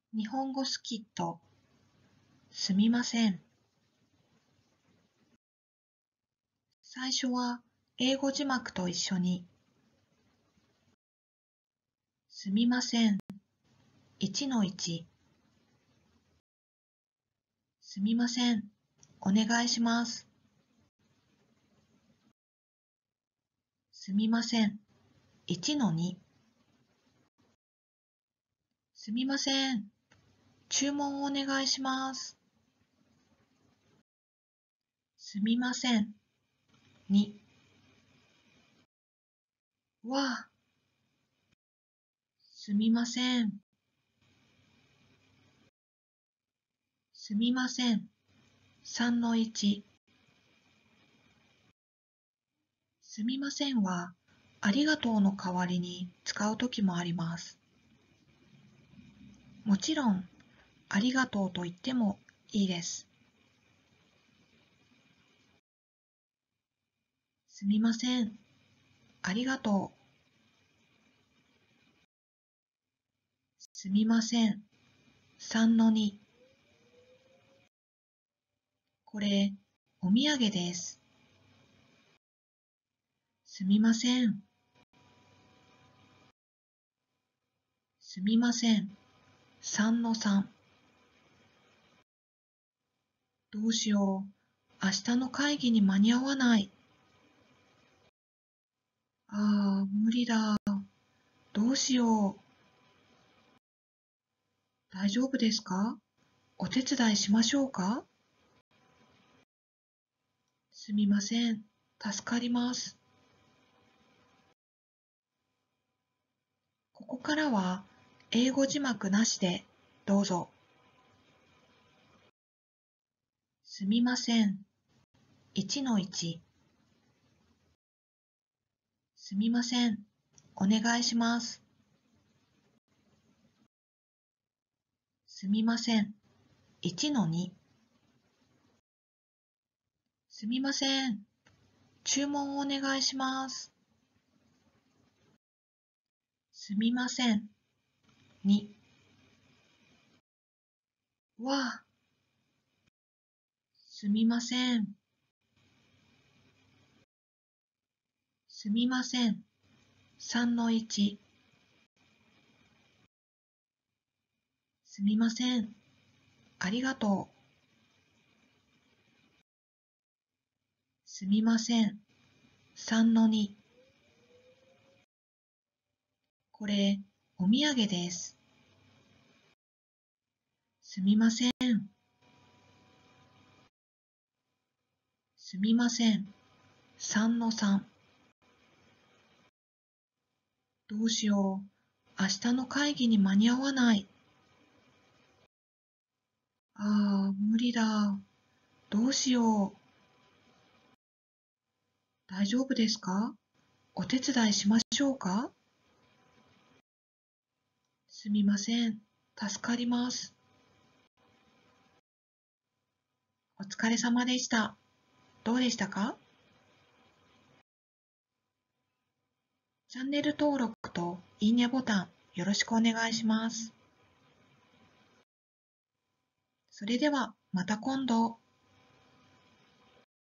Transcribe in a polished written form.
日本語スキットすみません。最初は英語字幕と一緒にすみません 1-1 すみませんお願いしますすみません 1-2 すみません注文をお願いしますすみません2わあすみませんすみません3-1すみませんはありがとうの代わりに使うときもあります。もちろんありがとうと言ってもいいです。すみません。ありがとう。すみません。3-2。これ、お土産です。すみません。すみません。3-3。どうしよう。明日の会議に間に合わない。無理だ。どうしよう。大丈夫ですか？お手伝いしましょうか？すみません。助かります。ここからは英語字幕なしでどうぞ。すみません。1-1。すみません。お願いします。すみません。1-2。すみません。注文をお願いします。すみません。2。わあ。すみません。すみません。3-1。すみません。ありがとう。すみません。3-2。これ、お土産です。すみません。すみません。3-3。どうしよう。明日の会議に間に合わない。無理だ。どうしよう。大丈夫ですか？お手伝いしましょうか？すみません。助かります。お疲れ様でした。どうでしたか？チャンネル登録といいねボタンよろしくお願いします。それではまた今度。